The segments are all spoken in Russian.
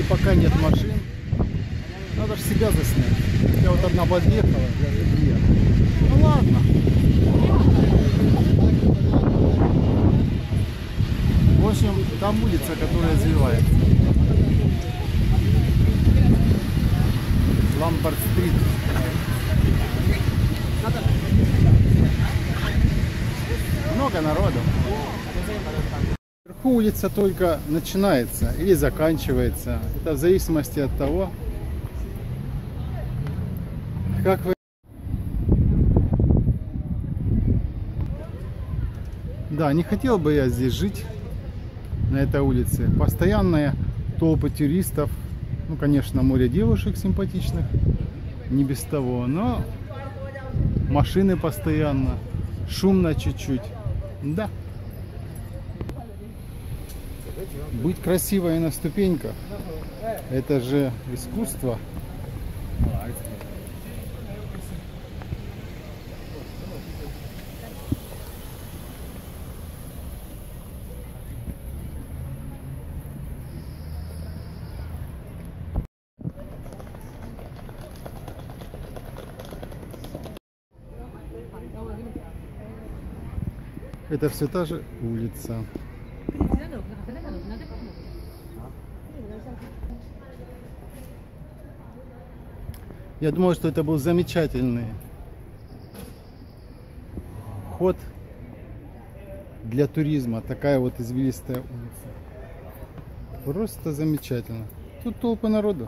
И пока нет машин, надо же себя заснять. Я вот одна подъехала, даже две. Ну ладно. В общем, там улица, которая развивается. Ламбард-стрит. Много народу. Вверху улица только начинается или заканчивается. Это в зависимости от того, как вы... Да, не хотел бы я здесь жить, на этой улице. Постоянные толпы туристов. Ну, конечно, море девушек симпатичных. Не без того. Но машины постоянно. Шумно чуть-чуть. Да. Быть красивой на ступеньках — это же искусство. Это все та же улица. Я думаю, что это был замечательный ход для туризма. Такая вот извилистая улица. Просто замечательно. Тут толпы народу.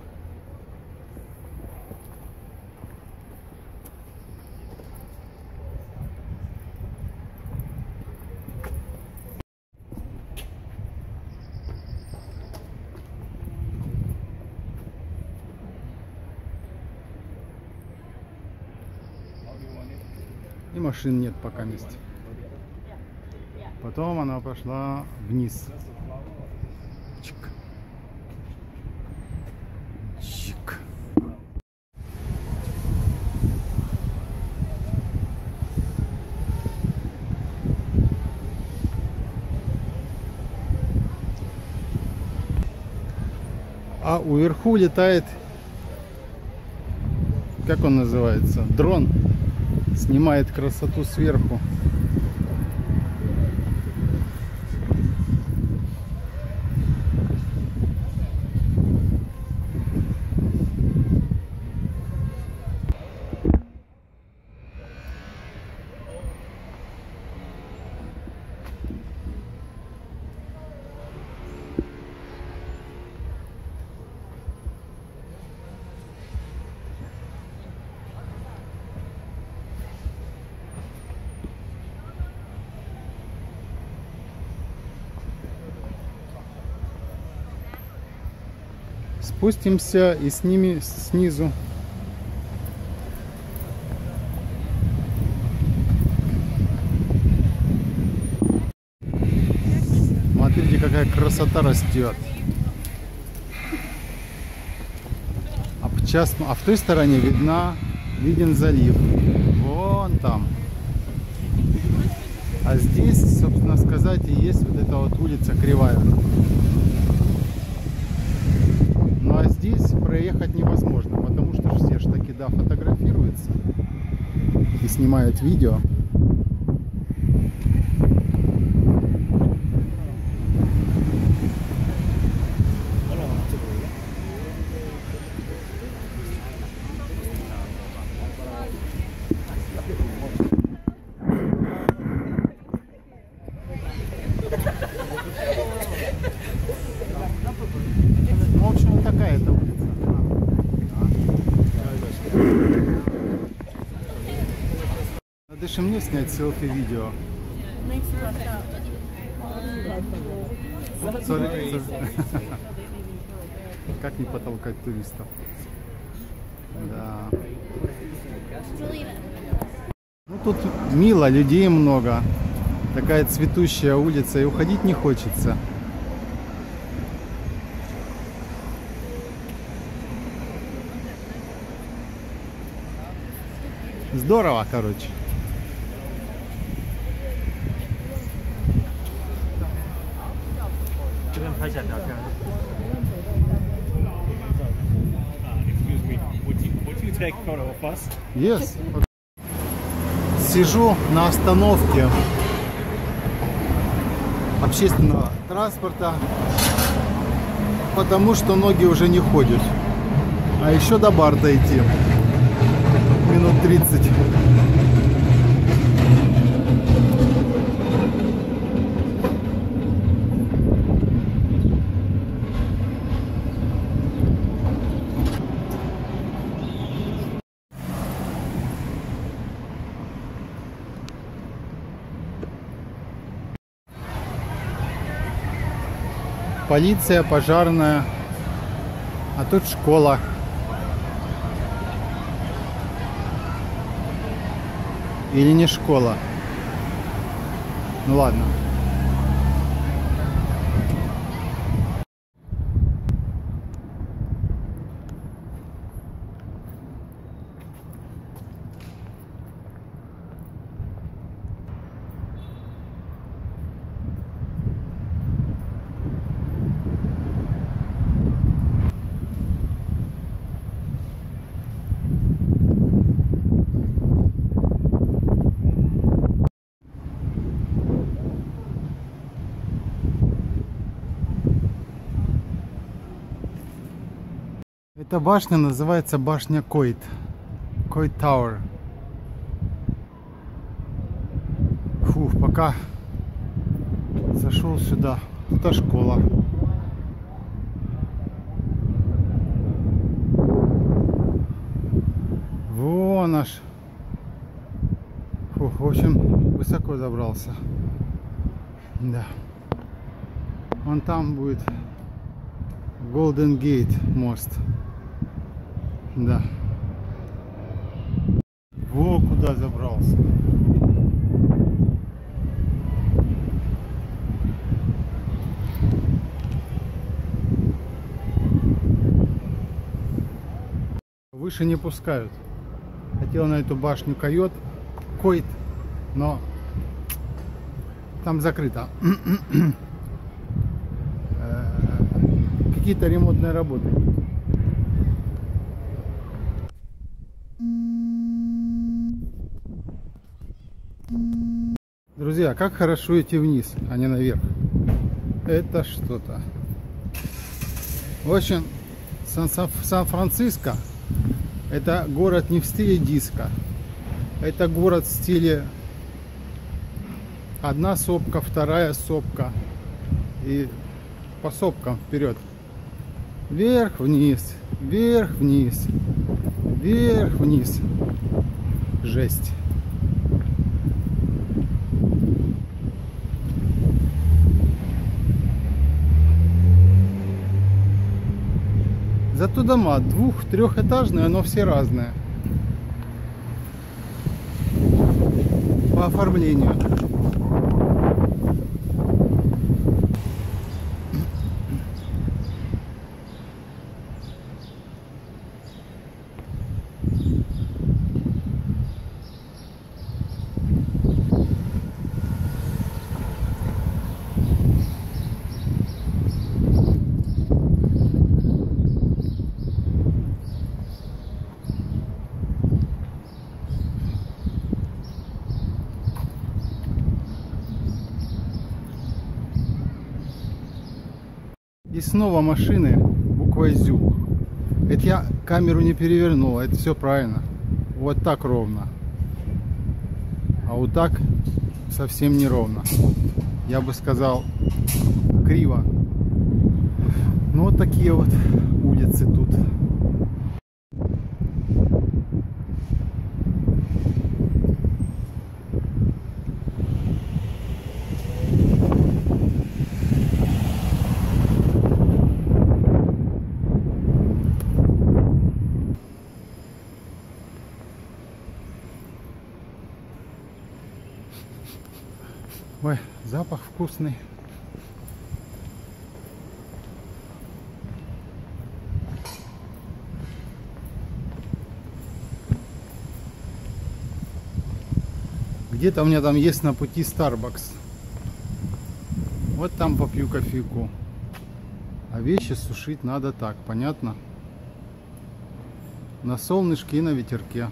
И машин нет пока месте. Потом она пошла вниз. Чик. Чик. А уверху летает, как он называется, дрон. Снимает красоту сверху. Спустимся и с ними снизу. Смотрите, какая красота растет. А в той стороне виден залив. Вон там. А здесь, собственно сказать, и есть вот эта вот улица кривая. Ну а здесь проехать невозможно, потому что все ж таки, да, фотографируются и снимают видео. В общем, такая это улица. Надо же мне снять селфи-видео. Как не потолкать туристов? Да. Ну тут мило, людей много. Такая цветущая улица, и уходить не хочется. Здорово, короче. take a photo of us? Yes. Сижу на остановке общественного транспорта, потому что ноги уже не ходят. А еще до бар дойти. Минут 30. Полиция, пожарная, а тут школа. Или не школа? Ну ладно. Эта башня называется башня Койт. Койт Тауэр. Фух, пока зашел сюда. Это школа. Вон аж. Фух, в общем, высоко забрался. Да. Вон там будет Golden Gate мост. Да. Во, куда забрался. Выше не пускают. Хотел на эту башню Койт, но там закрыто. Какие-то ремонтные работы. Друзья, как хорошо идти вниз, а не наверх. Это что-то. В общем, Сан-Франциско — это город не в стиле диско. Это город в стиле одна сопка, вторая сопка. И по сопкам вперед. Вверх-вниз, вверх-вниз, вверх-вниз. Жесть. Зато дома двух-трехэтажные, но все разные по оформлению. И снова машины буквой ЗЮ. Это я камеру не перевернул, это все правильно. Вот так ровно. А вот так совсем не ровно. Я бы сказал, криво. Ну вот такие вот улицы тут. Ой, запах вкусный. Где-то у меня там есть на пути Starbucks. Вот там попью кофейку. А вещи сушить надо так, понятно? на солнышке и на ветерке.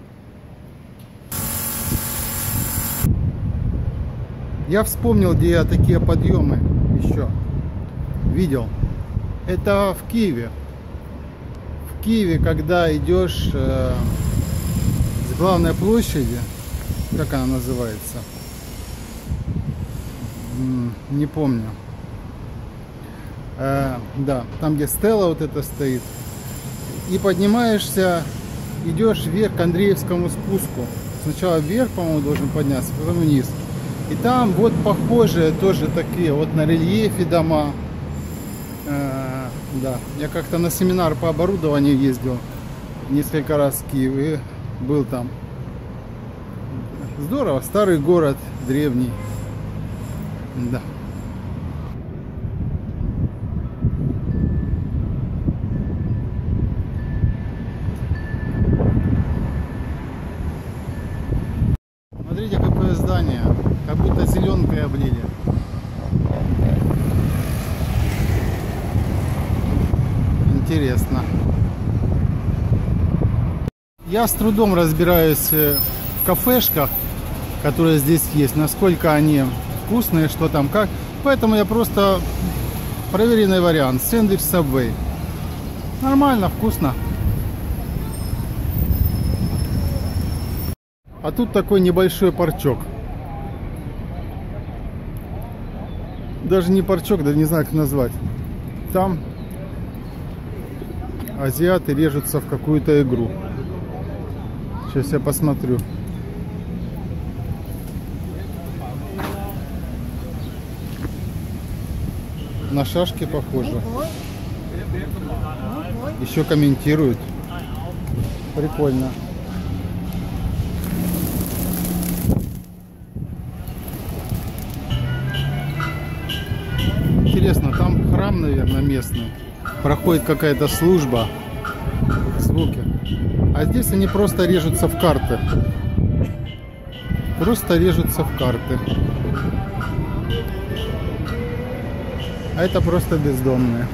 Я вспомнил, где я такие подъемы еще видел. Это в Киеве. В Киеве, когда идешь с главной площади, как она называется, не помню. Да, там, где стела вот это стоит. И поднимаешься, идешь вверх к Андреевскому спуску. Сначала вверх, по-моему, должен подняться, потом вниз. И там вот похожие тоже такие, вот на рельефе дома. Да, я как-то на семинар по оборудованию ездил несколько раз в Киев и был там. Здорово, старый город, древний. Да. Смотрите, какое здание, как будто зеленкой облили. Интересно. Я с трудом разбираюсь в кафешках, которые здесь есть, насколько они вкусные, что там, как. Поэтому я просто проверенный вариант. Сэндвич Subway. Нормально, вкусно. А тут такой небольшой парчок. Даже не парчок, даже не знаю, как назвать. Там азиаты режутся в какую-то игру. Сейчас я посмотрю. На шашки похоже. Еще комментируют. Прикольно. Интересно, там храм, наверное, местный. Проходит какая-то служба. Звуки. А здесь они просто режутся в карты. Просто режутся в карты. А это просто бездомные.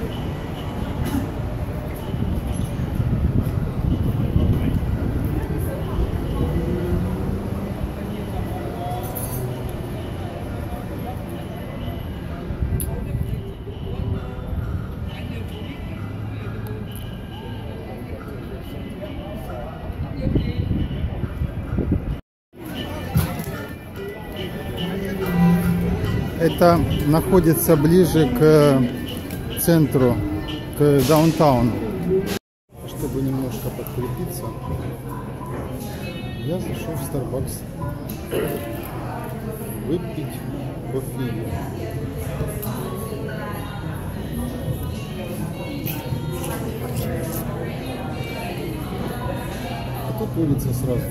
Это находится ближе к центру, к даунтауну. Чтобы немножко подкрепиться, я зашел в Starbucks выпить кофе. А тут улица сразу.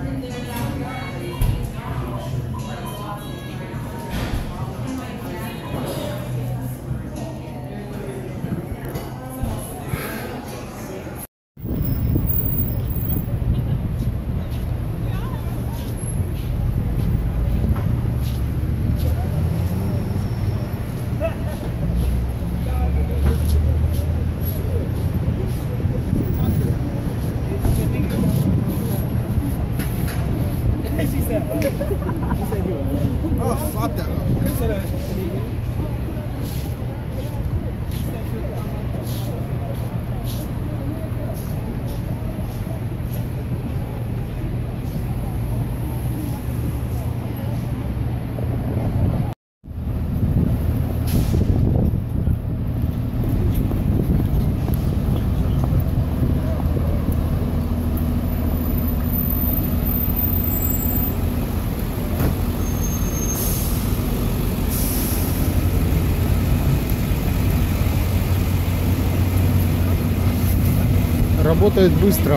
Работает быстро.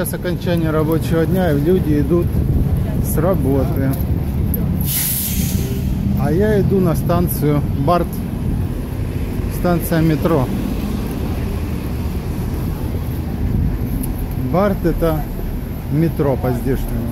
сейчас окончание рабочего дня, и люди идут с работы. А я иду на станцию Барт, станция метро. Барт — это метро по-здешнему.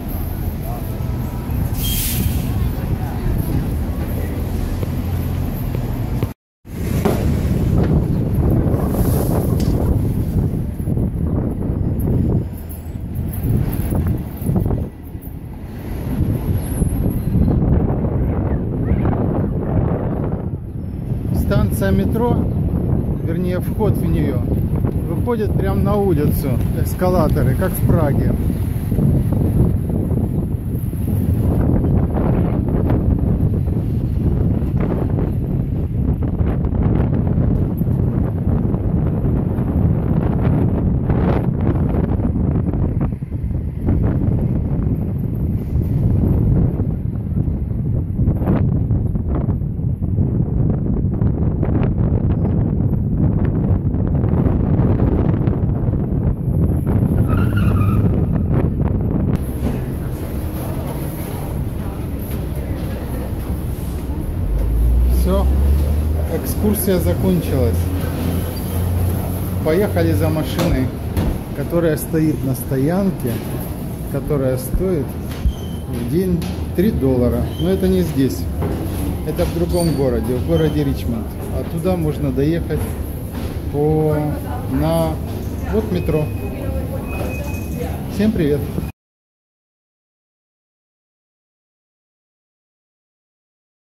Станция метро, вернее вход в нее, выходит прямо на улицу. Эскалаторы, как в Праге. Все, экскурсия закончилась. Поехали за машиной, которая стоит на стоянке, которая стоит в день $3. Но это не здесь, это в другом городе, в городе Ричмонд. А туда можно доехать на вот метро. Всем привет!